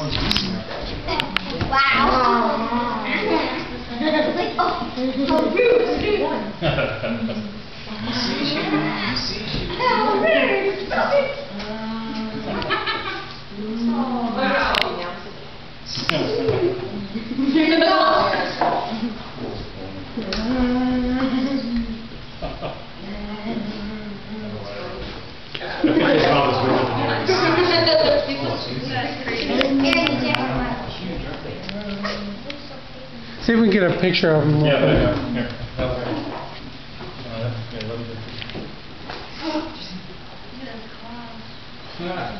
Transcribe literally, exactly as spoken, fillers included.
Wow. Like, oh, how rude. You see, she, you see, she. How rude. Oh, wow. See if we can get a picture of him. Yeah, there you go. Here. Uh, yeah, let me-